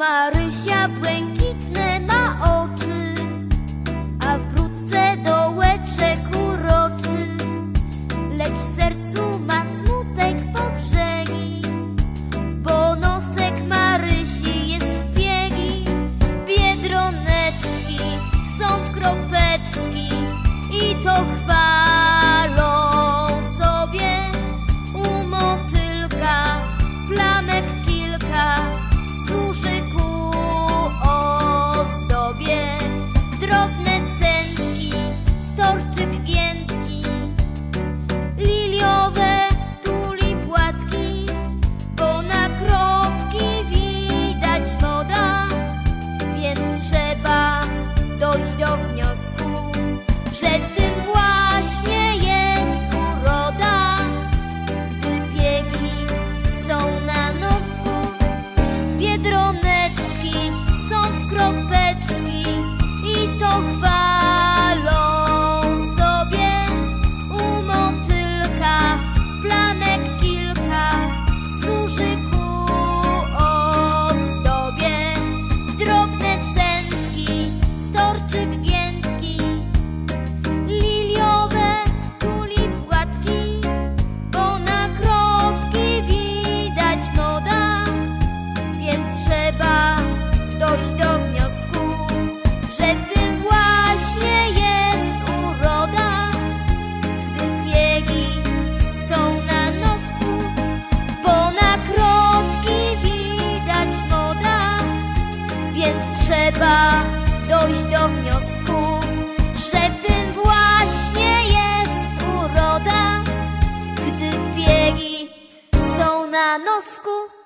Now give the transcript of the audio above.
Marysia błękitne ma oczy, a w brudce dołeczek uroczy, lecz w sercu ma smutek po brzegi, bo nosek Marysi jest biegi. Biedroneczki są w kropeczki i to chwalą sobie. U motylka plamek kilka służy ku ozdobie. Drobne cętki, storczyk giętki, liliowe tulip łatki, bo na kropki widać moda, więc trzeba dojść do wniosku, że w tym właśnie jest uroda, gdy piegi są na nosku. Biedroneczki są w kropeczki i to chwalą sobie. U motylka plamek kilka służy ku ozdobie. Drobne cętki, storczyk giętki, liliowe tulip łatki, bo na kropki widać moda, więc trzeba dojść do wniosku, że w tym właśnie jest uroda, gdy piegi są na nosku, bo na kropki widać moda, więc trzeba dojść do wniosku, że w tym właśnie jest uroda, gdy piegi są na nosku.